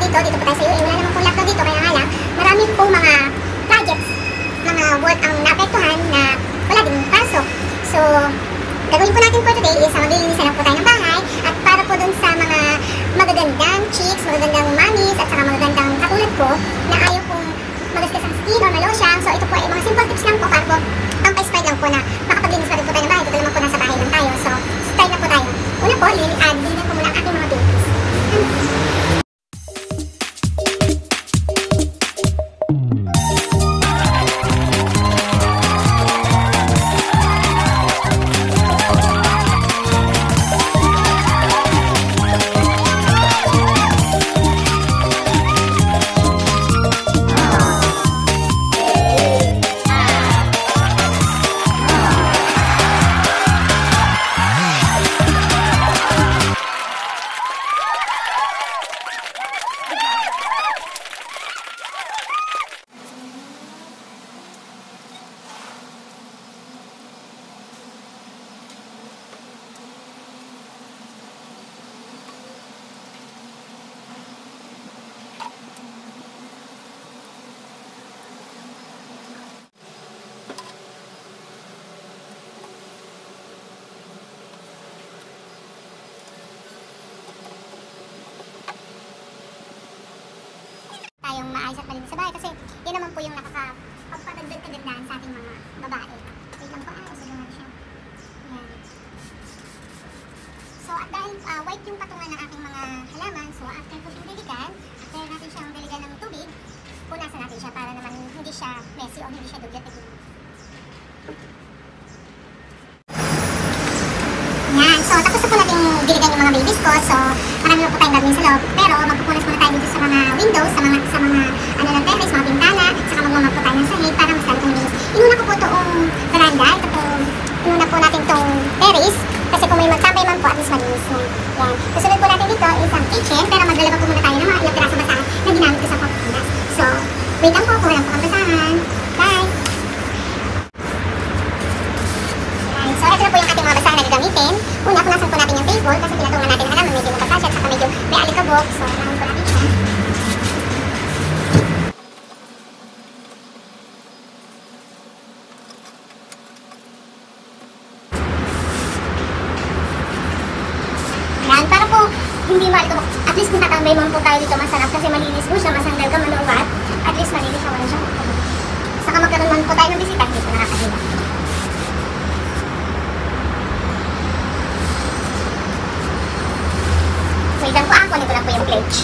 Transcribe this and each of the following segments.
dito po tayo sa UAE. Wala naman pong lockdown dito, kaya nga lang, marami pong mga projects, mga work ang naapektuhan na wala din pasok. So, gagawin po natin for today is maglilinisan lang po tayo ng bahay at para po dun sa mga magagandang chicks, magagandang mommies at saka magagandang katulad ko na ayaw pong magastos ang skin or malosyang. So, ito po ay mga simple tips lang po para po pang-inspire lang po na makapaglinis pa rin po tayo ng bahay. Ito naman po nasa bahay lang tayo. So, start na po tayo. Una po, lilinan po muna ang ating mga babies. Tayong maayos at malinis sa bahay kasi yan naman po yung nakakapagpadagdag kagandahan sa ating mga babae. Wait lang po, isa naman siya. Yan. So at dahil white yung patungan ng ating mga halaman, so after po siyang diligan, after natin siyang diligan ng tubig, punasan natin siya para naman hindi siya messy o hindi siya dugyot. Yan, so tapos na po natin diligan yung mga babies ko, so marami na po tayong gagawin sa loob, pero magpupunas muna tayo dito sa mga windows, sa mga ano lang terrace, mga bintana, at saka magmamag po tayo ng sahig para mas lalo pong linis. Inuna ko po itong veranda, inuna po natin itong terrace, kasi kung may magtambay man po at least malinis na. Yan, kasunod po natin dito is ang kitchen, pero maglalaba po muna tayo ng mga ilang pirasong basahan na ginamit ko sa pagpunas. So, wait lang po, kung walang po ang basahan. Bye! So, ito na po yung ating mga basahan na gagamitin. Una, punasan po natin yung table kasi pinatungan natin ang halaman, medyo mabasa siya at saka medyo may alikabok. So, naman po natin siya. Yan, para po hindi maalikabok. At least kung tatambay mo po tayo dito masarap kasi malinis po siya, masanggal ka, maluwat. At least malinis siya, wala siya. Saka magkaroon man po tayo ng bisita, hindi po nakakahila. Wait lang po, kunin ko lang po yung plate.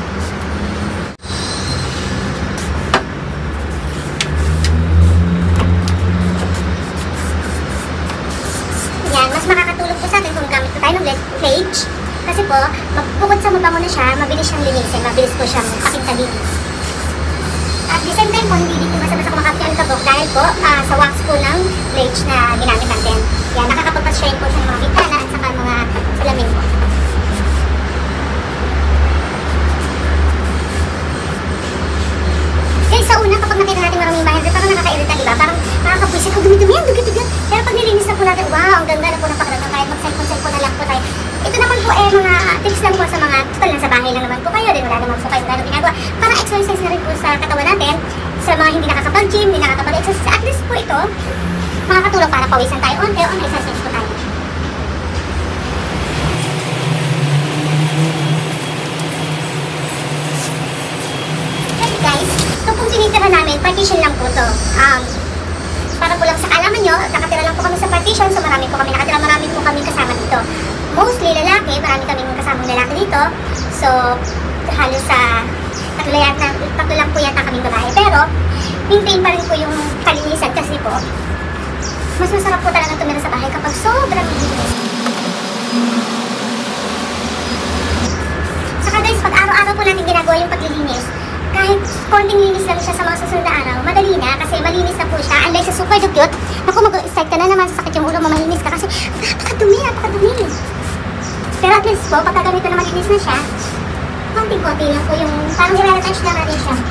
Yan, mas makakatulong po sa atin kung gamit po tayo ng plate. Kasi po, bukod sa mabango na siya, mabilis siyang linisin, mabilis po siyang pakintagin. At the same time po, hindi dito basta-basta kumakapit ang kabok dahil po sa wax po ng plate na ginamit natin. Yan, nakakapagpas-shine po siya ng mga bintana at saka mga salamin po. Sa una, kapag nakita natin maraming bahay, parang nakaka-irita, diba? Parang nakakabwisit, oh, dumi-dumi yan, dugit-dugit. Pero pag nilinis na po natin, wow, ang ganda na po ng pakiramdam, kahit mag-cellphone na lang po tayo. Ito naman po mga tips lang po sa mga, total lang sa bahay lang naman po kayo, din wala naman po kayo lalo ginagawa. Para exercise na rin po sa katawan natin, sa mga hindi nakakapag-gym, hindi nakakapag-exercise, at least po ito, makakatulong para pawisan tayo, onte-onte exercise po tayo. Tinitira namin, partition lang po to. Para po lang sa alaman nyo, nakatira lang po kami sa partition, so marami po kami nakatira, marami po kami kasama dito. Mostly lalaki, marami kaming kasamang lalaki dito. So, halos sa tatlo lang po yata kaming babae. Pero, maintain pa rin po yung kalinisan kasi po, mas masarap po talaga tumira sa bahay kapag sobrang linis. Saka guys, pag araw-araw po natin ginagawa yung paglilinis, kahit konting linis lang siya sa mga susunod na araw, madali na kasi malinis na po siya. Unlike sa super dugyot, naku, mag-start ka na naman, sasakit yung ulo mo, malinis ka kasi napakadumi. Pero at least po, pagka ganito na malinis na siya, konting-konti lang po yung parang i-retouch lang natin siya.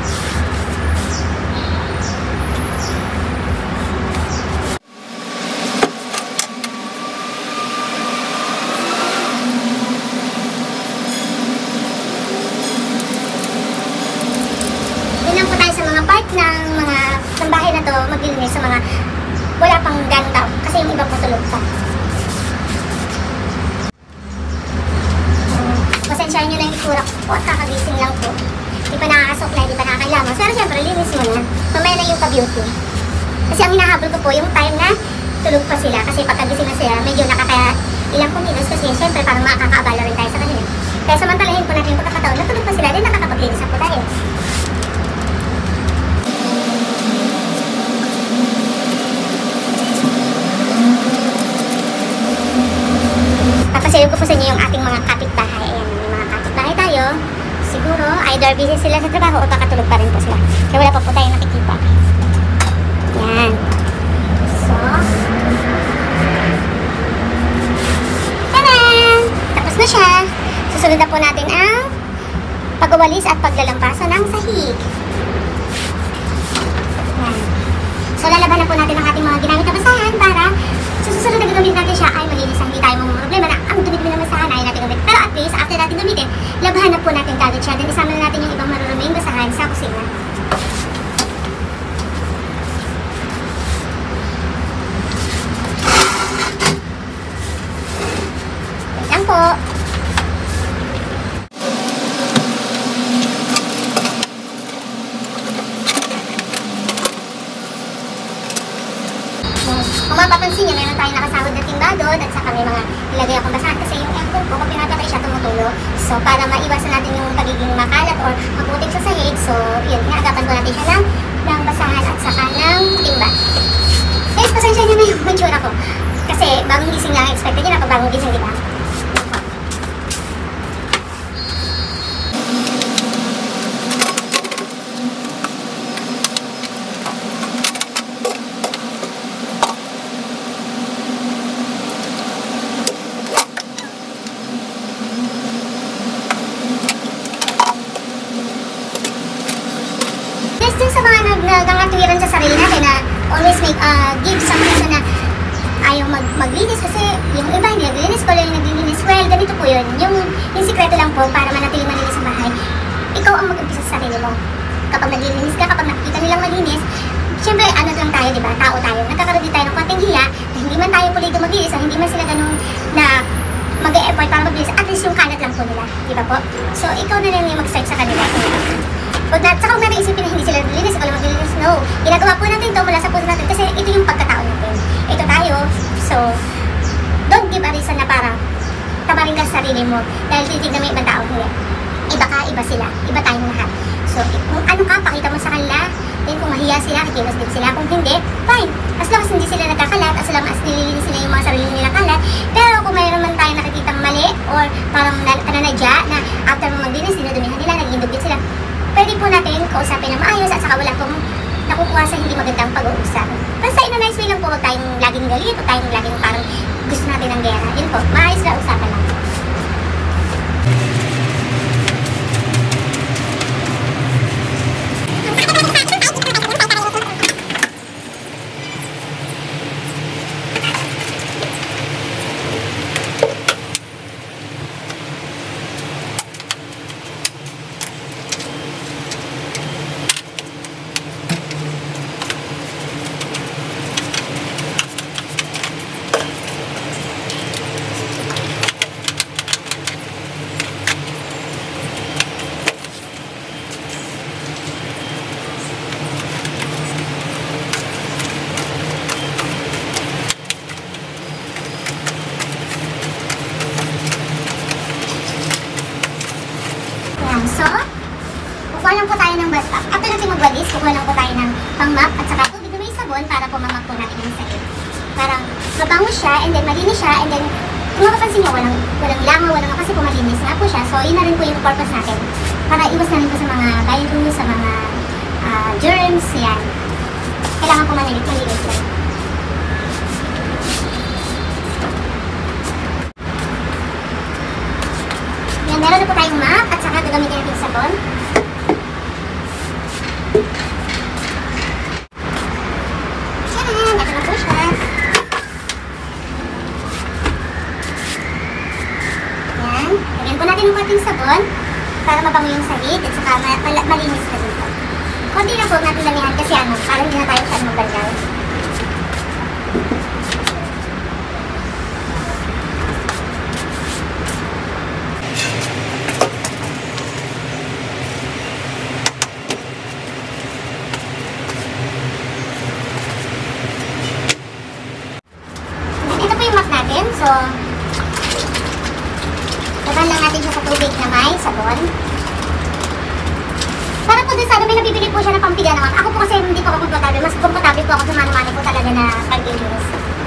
sa mga wala pang ganong tao. Kasi yung iba po tulog pa. Pasensyahan nyo na yung itsura ko po at kakagising lang po. Di pa nakakasok na, di pa nakakailangan. Pero syempre, linis mo na. Mamaya na yung pa-beauty. Kasi ang hinahabol ko po, yung time na tulog pa sila. Kasi pagkagising na sila, medyo nakakaya ilang kumilos. Kasi syempre, parang makakaabala rin tayo sa kanila. Kaya samantalahin po natin yung pagkakataon na tulog pa sila, din nakakapaglinis na po tayo. Papasayo ko po sa inyo yung ating mga kapitbahay. Ayan, may mga kapitbahay tayo. Siguro, either busy sila sa trabaho o pakatulog pa rin po sila. Kaya wala pa po tayo nakikita. Yan. So, tanan! Tapos na siya. Susunod na po natin ang pag-uwalis at paglalampasan ng sahig. Yan. So, lalaban na po natin ang ating mga ginamit na basahan para sa susunod na gagawin natin siya ay malinis na hindi tayo problema na ang dumit-dumit na basahan ay natin gamitin. Pero at least, after natin gamitin, labahan na po natin kagad siya. Then isama na natin yung ibang maruruming basahan sa kusina. Wait lang po. Kung mapapansin niyo, meron tayong nakasahod na timba doon at saka may mga nilagay akong basahan kasi yung aircon ko, pag pinapatay siya, tumutulo. So, para maiwasan natin yung pagiging makalat or maputik sa sahig, so, yun, inaagapan ko natin siya ng basahan at saka ng timba. Guys, pasensya niyo na yung mansura ko. Kasi, bagong gising lang, expected yun na pag bagong gising, diba? Din sa mga nangatuwiran sa sarili natin na always give some reason na ayaw maglinis kasi yung iba hindi naglilinis ko lang yung naglilinis. Well, ganito po yun. Yung sikreto lang po para manatiling malinis ang bahay. Ikaw ang mag-umpisa sa sarili mo. Kapag naglilinis ka, kapag nakikita nilang malinis, syempre ano lang tayo, diba? Tao tayo. Nagkakaroon din tayo ng konting hiya na hindi man tayo pulido maglinis o hindi man sila ganun na mag-e-effort para maglinis. At least yung kalat lang po nila. Diba po? So, ikaw na lang yung mag-start sa kanila. Saka huwag natin isipin na hindi sila naglilinis o maglinis. No. Ginagawa po natin ito mula sa puso natin kasi ito yung pagkatao natin. Ito tayo. So, don't give a reason na para tabarin ka sa sarili mo dahil titignan mo yung ibang tao. Hindi. Iba ka, iba sila. Iba tayong lahat. So, kung ano ka, pakita mo sa kanila. Then kung mahiya sila, kikilos din sila. Kung hindi, fine. As long as hindi sila nagkakalat, as long as nililinis sila yung mga sarili nila kalat. Pero kung mayroon man tayo nakikita mali or parang pananadya na after mo maglinis, dinudumihan nila, naging dugit sila, pwede po natin kausapin ng maayos at saka wala pong nakukuha sa hindi magandang pag-uusap. Basta in a nice way lang po, huwag tayong laging galit o tayong laging parang gusto natin ng gera. Yun po, maayos na usapan lang. So, kukuha lang po tayo ng after natin magwalis, kukuha lang po tayo ng pang-map at saka tubig na may sabon para po mamap po natin yung sahig. Parang mabango siya and then malinis siya and then kung makapansin nyo, walang langaw, walang kasi po malinis nga po siya. So, yun na rin po yung purpose natin para iwas na rin po sa mga virus, sa mga germs, yan. Kailangan po malinis lang. Yan, meron na po tayong map at saka gagamitin natin yung sabon. Yan, ito na po siya. Yan, lagyan po natin ng konting sabon para mabango yung sahig at saka malinis na dito. Konti na po natin lamihan kasi parang hindi na tayo saan magbandaw. laban lang natin siya sa tubig na may sabon. Para po din sa may nabibili po siya ng pampiga naman. Ako po kasi hindi po ako komportable. Mas komportable po ako sa mano-mano po talaga na paglilinis.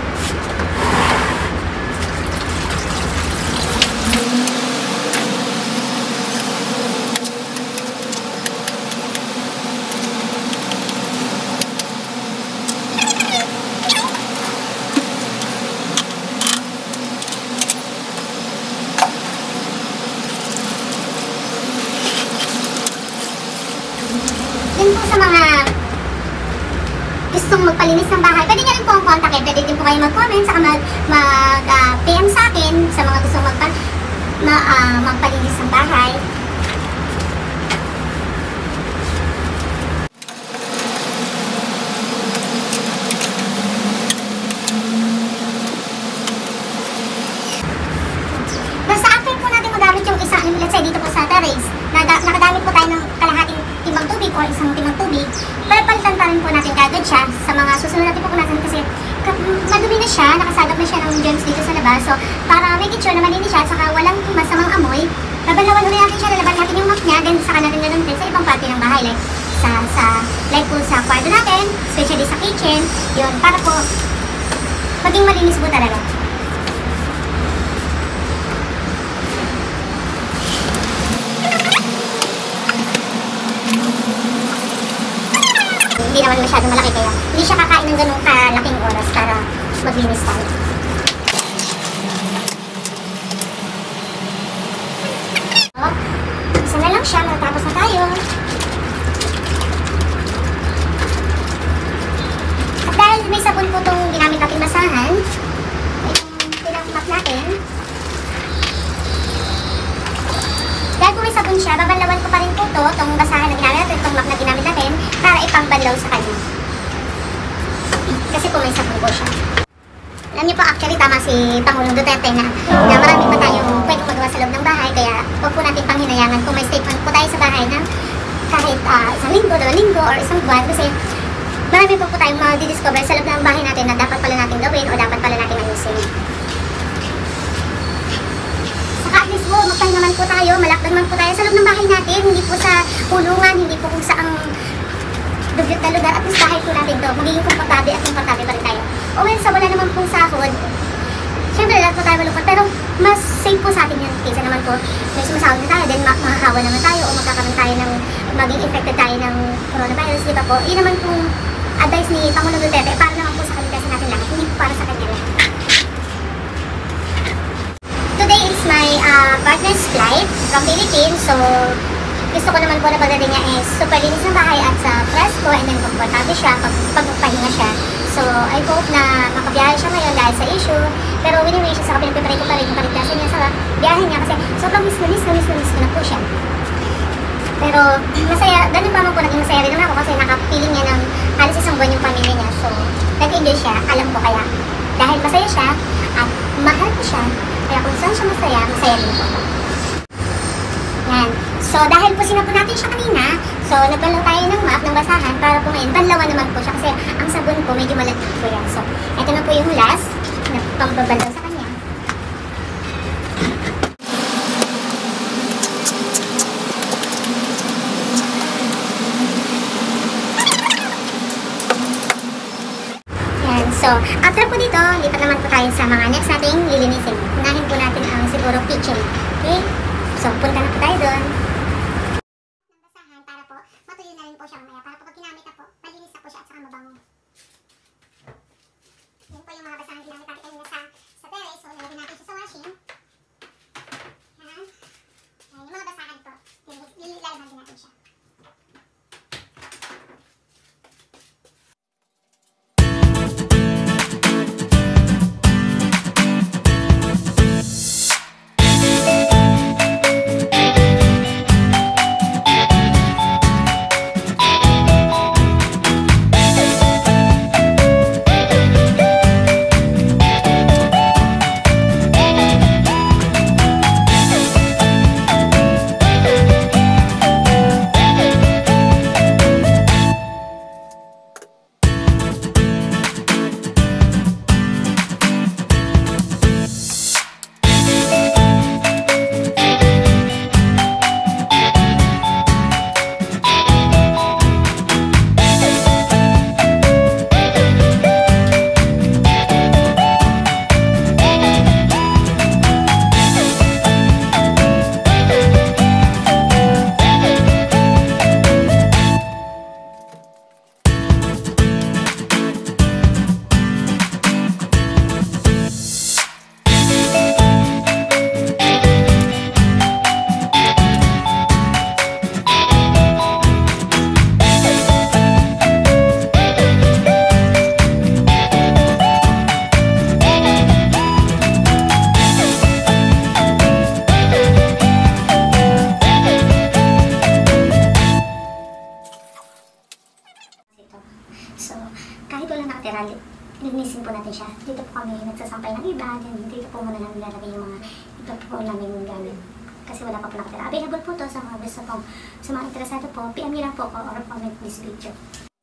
Din po sa mga gustong magpalinis ng bahay, pwede nyo rin po ang kontakin. Pwede din po kayo mag-comment, saka mag-PM sa akin sa mga gustong magpalinis ng bahay. Basta after po natin magamit yung isang, let's say dito po sa terrace, nakadamit po tayo ng kalahating timbang tubig o isang timbang tubig, palitan pa rin po natin kagad siya sa mga susunod natin pupunasan kasi madumi na siya, nakasagap na siya ng germs dito sa labas. So, para make it sure na malinis siya at saka walang masamang amoy, babalawan ulit natin siya, lalaban natin yung mop niya, ganun saka natin gamitin sa ibang parte ng bahay, like po sa kwarto natin, especially sa kitchen, yun, para po maging malinis po talaga. Hindi naman masyadong malaki kaya hindi siya kakain ng ganung kalaking oras para maglinis tayo. Isa na lang siya, matapos na tayo. At dahil may sabon po itong ginamit natin basahan, itong pinag-map natin, dahil po may sabon siya, babanlawan ko pa rin po ito, itong basahan na ginamit natin, itong map na ginamit natin, para ipangbanlaw sa kanya. Kasi po may sabon po siya. Alam niyo po, actually tama si Pangulong Duterte na marami pa tayong pwedeng magawa sa loob ng bahay, kaya huwag po natin panghinayangan kung may statement po tayo sa bahay na kahit isang linggo, 2 linggo, or isang buwan, kasi marami po tayong ma-discover sa loob ng bahay natin na dapat pala natin gawin o dapat pala natin ayusin. At least po, magpahinga naman po tayo, malakdan man po tayo sa loob ng bahay natin, hindi po sa pulungan, hindi po kung saang dugyot na lugar, at least bahay po natin to, magiging komportable at komportable pa rin tayo. O well, sa wala naman pong sahod, syempre lahat po tayo malungkot, pero mas safe po sa atin yun, kaysa naman po, may sumasahod na tayo, then makakawa naman tayo, o magkakaroon tayo ng, maging infected tayo ng coronavirus, di ba po? Yun naman pong advice ni Pangulong Duterte, para naman po sa kaligtasan natin lahat, hindi po para sa kanya lahat. Today is my partner's flight from Philippines, so gusto ko naman po na pagdating niya is super linis ng bahay at sa presko, and then komportable siya pag magpahinga siya. So I hope na makabiyahe siya ngayon dahil sa issue, pero anyway siya sa pinagpipray ko pa rin yung kaligtasan niya sa biyahe niya kasi sobrang miss ko na po siya. Pero masaya, ganun pa naman po, naging masaya rin naman ako kasi nakapiling niya ng halos isang buwan yung pamilya niya, so nag-enjoy siya, alam ko kaya. Dahil masaya siya at mahal ko siya, kaya kung saan siya masaya, masaya rin po. Yan. So, dahil po sinapon natin siya kanina, so nagbanlaw tayo ng map, ng basahan, para po ngayon, banlawan naman po siya kasi ang sabon po medyo malagkit po yan. So, ito na po yung last na pambabalaw sa kanya. Yan. So, after po dito, lipat naman po tayo sa mga next nating lilinisin. Unahin po natin ang siguro kitchen. Okay? So, punta na po tayo doon. Para po, matuyo na rin po siya mamaya. Para po pag ginamit na po, malinis na po siya at saka mabango. Yan po yung mga basahan ginamit natin kanina sa terrace. So, nalagyan natin siya sa washing. Yan. Yan, yung mga basahan po. Lilalaman din natin siya. nakatira, linisin po natin siya. Dito po kami nagsasampay ng iba, dito po muna namin lalagay yung mga ito po namin gamit. Kasi wala pa po nakatira. Available po to sa mga gusto po. Sa mga interesado po, PM nyo lang po or comment this video.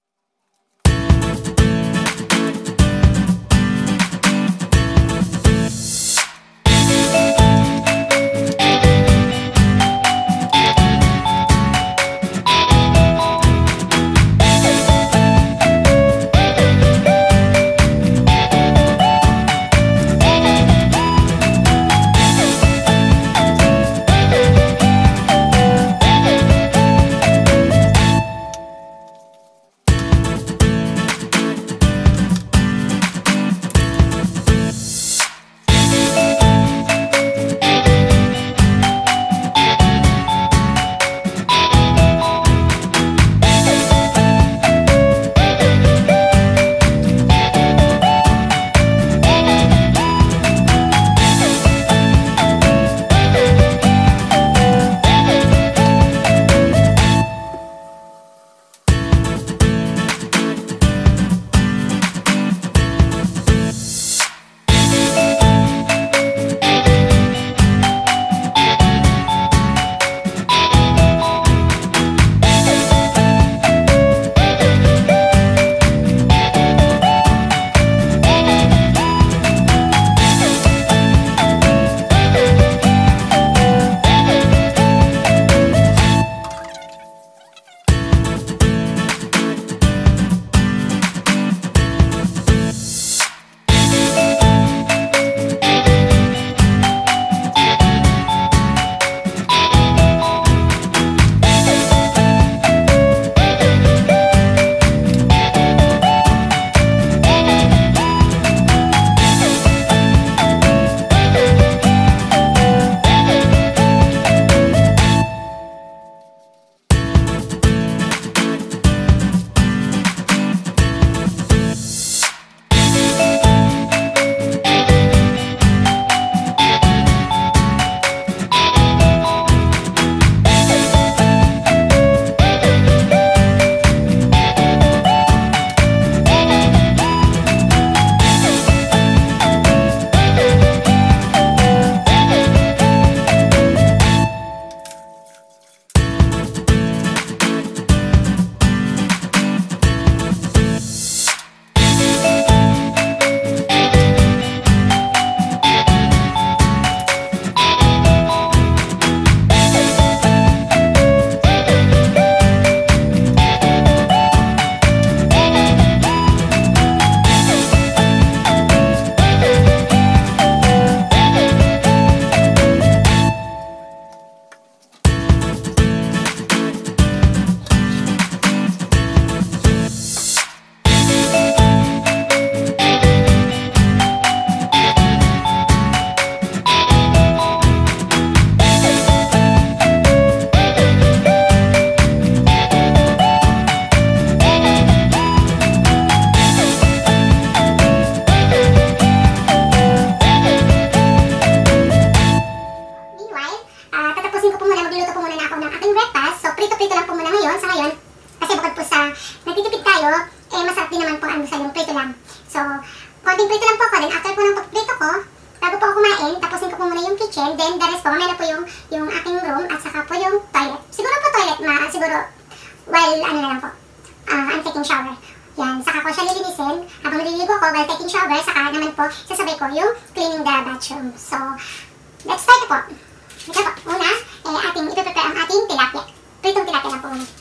konting prito lang po ako. Then after po ng prito ko, bago po ako kumain, tapusin ko po muna yung kitchen. Then the rest po, mamaya na po yung aking room at saka po yung toilet. Siguro po toilet, siguro while ano na lang po, I'm taking shower. Yan, saka ko siya lilinisin. Habang naliligo ko while taking shower, saka naman po sasabay ko yung cleaning the bathroom. So, let's start na po. Ito po, una, ating ipiprepare ang ating tilapia. Pritong tilapia lang po muna.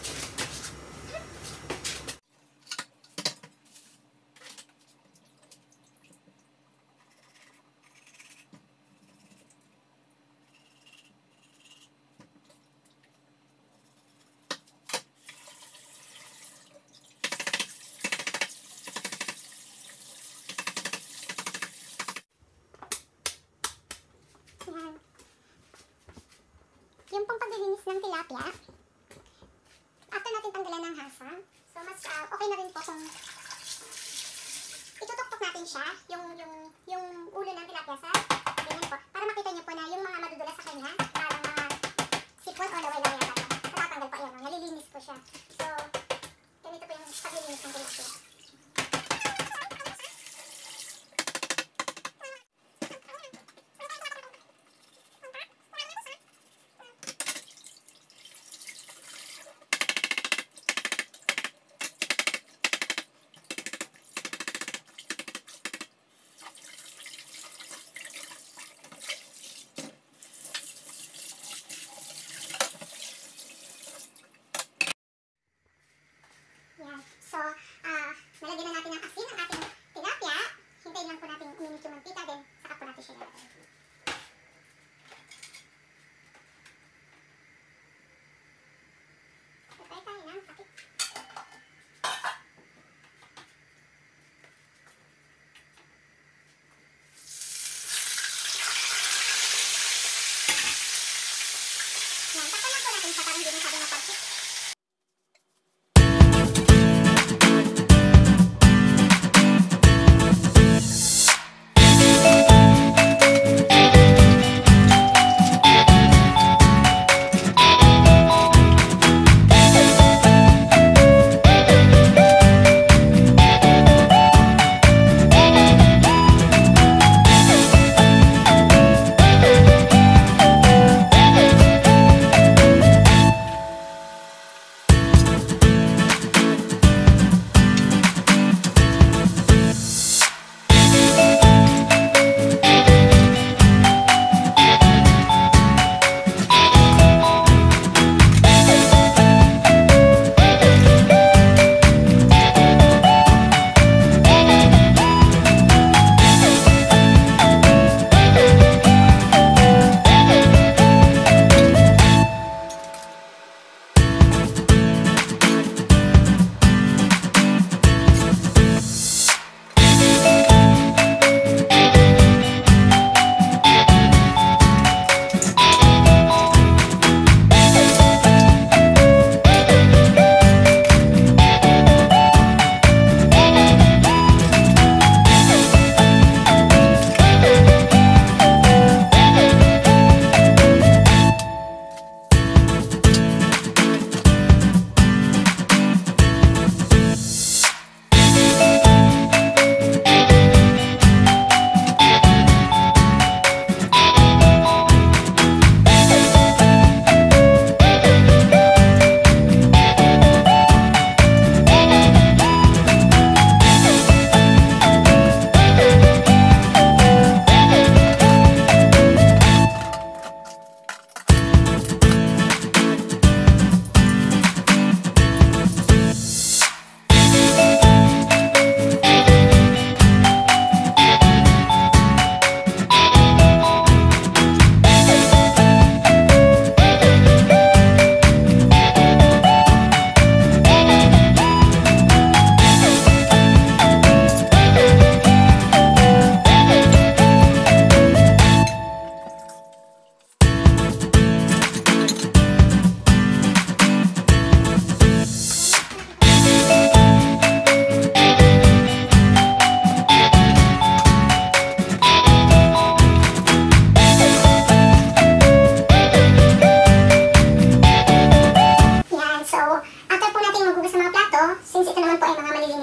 Yung pong paglilinis ng tilapia, after natin tanggalan ng hasa, so mas okay na rin po kung itutuktok natin siya, yung ulo ng tilapia sa ganyan po, para makita niyo po na yung mga madudulas sa kanya, parang mga sipon o laway-laway na tayo. Natatanggal po yan, nalilinis po siya. So, ganito po yung paglilinis ng tilapia.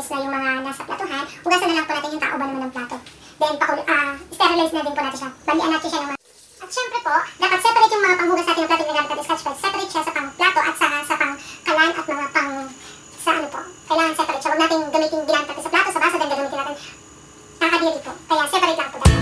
tapos na yung mga nasa platuhan, hugasan na lang po natin yung tao ba naman ng plato. Then, sterilize na din po natin siya. Balian natin siya ng mga... At syempre po, dapat separate yung mga panghugas natin ng plato yung ginagamit natin scotch brite. Separate siya sa pang plato at sa pang kalan at mga pang... sa ano po. Kailangan separate siya. Huwag natin gamitin ginamit natin sa plato, sa baso, then gagamitin natin kakadiri po. Kaya separate lang po dapat.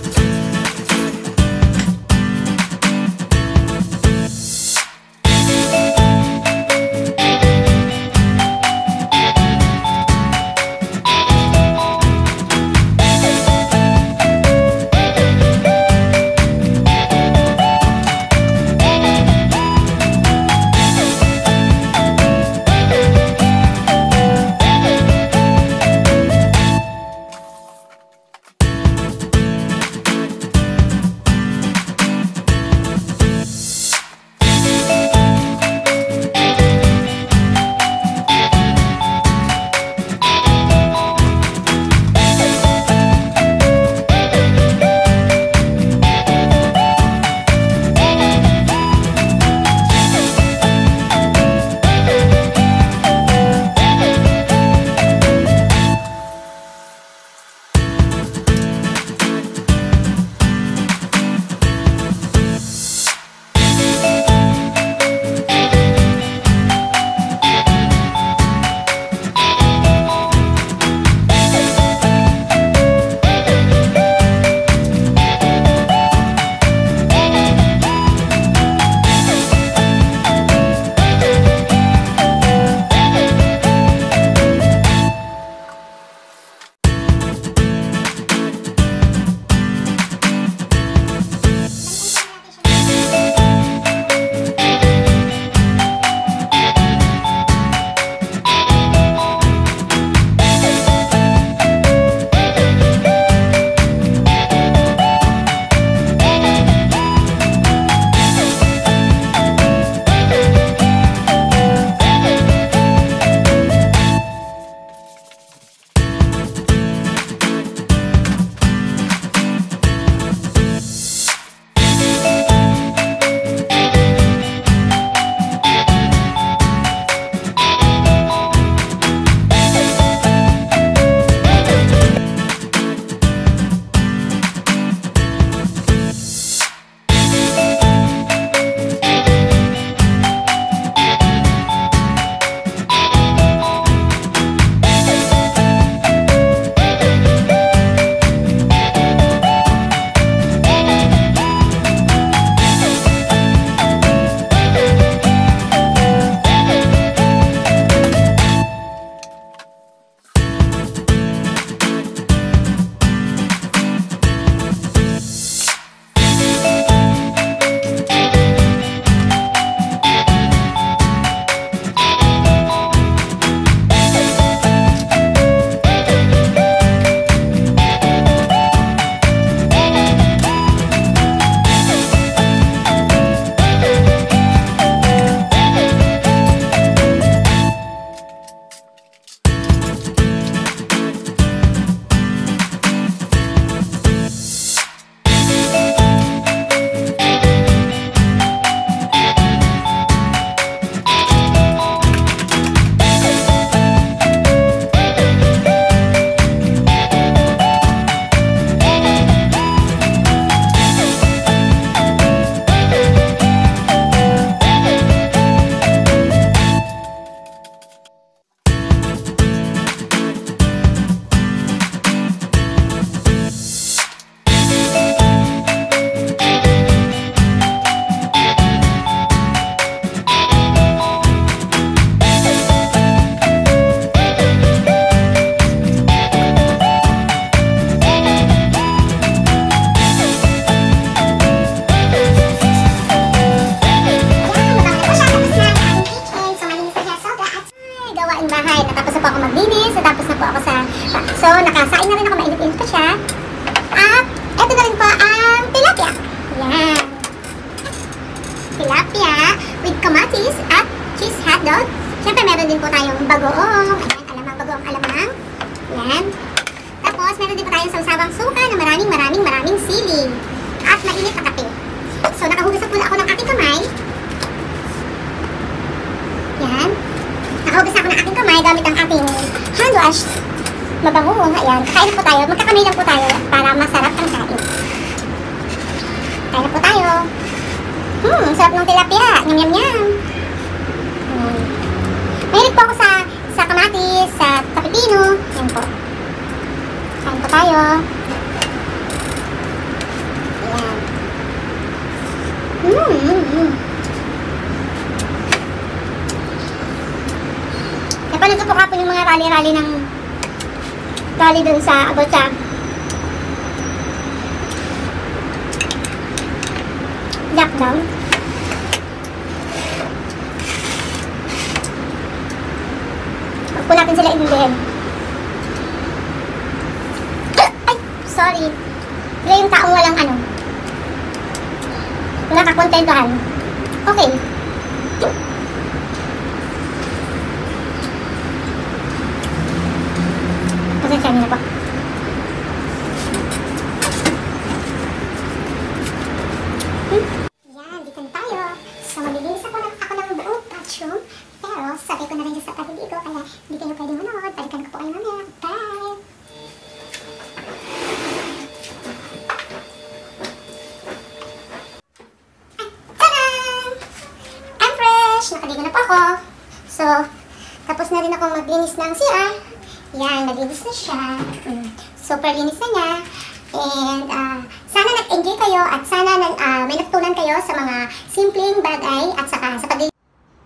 So, nakasain na rin ako, mainit-init pa siya. At, eto na rin po ang tilapia. Yan. Tilapia with kamatis at cheese hotdog. Siyempre, meron din po tayong bagoong. Ayan, bagoong alamang. Yan. Tapos, meron din po tayong sausawang suka na maraming sili. At mainit na kape. So, nakahugas po ako ng aking kamay. Yan. Nakahugas ako ng aking kamay. ginagamit ang ating hand wash. Mabango. Ayan. Kakain na po tayo. Magkakamay lang po tayo para masarap ang kain. Kain na po tayo. Sarap ng tilapia. Nyam nyam nyam. Mahilig po ako sa kamatis, sa pepino. Yan po. Kain po tayo. Ayan. Napanood ko po kapon yung mga rally-rally ng rally dun sa about sa lockdown. Huwag po natin sila inundihin. Ay! Sorry. Sila yung taong walang ano. Nakakontentuhan. Okay. Pasensya niyo na po. Yan, dito na tayo. So, maglilinis ako ng buong bathroom. Pero, sabi ko na rin sa pag-ibigo, kaya hindi kayo pwede manood. Balikan ko po kayo mamaya. Bye! Nakaligo na po ako. So, tapos na rin ako maglinis ng CR. Yan, naglinis na siya. Super linis na niya. And, sana nag-enjoy kayo at sana may natutunan kayo sa mga simpleng bagay at saka sa paglinis.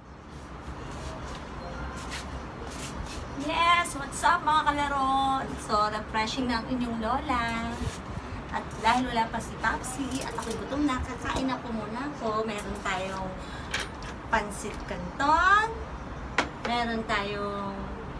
Yes! What's up mga kalaro? So, refreshing ng inyong lola. At dahil wala pa si Papsi at ako'y gutom na, kakain na po muna ako. Meron tayong pansit canton, meron tayong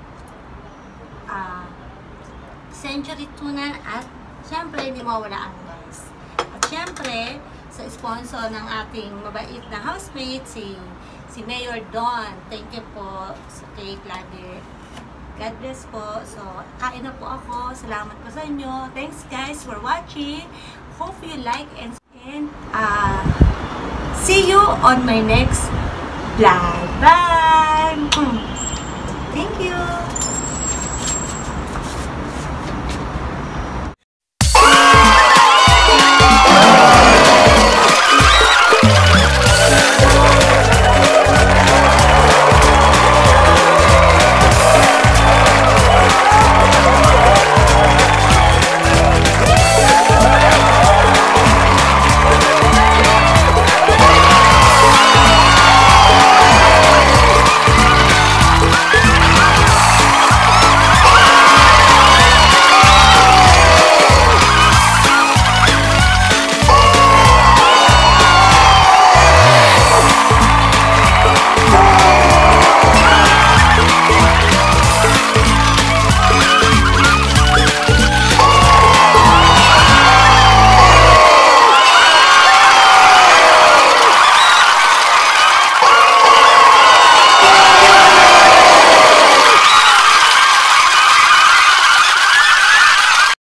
century tuna, at syempre hindi mawala ang rice. At syempre sa sponsor ng ating mabait na housemate, si Mayor Don. Thank you po sa cake lagi. God bless po. So kain na po ako. Salamat po sa inyo. Thanks guys for watching. Hope you like and see you on my next vlog. Bye! Thank you!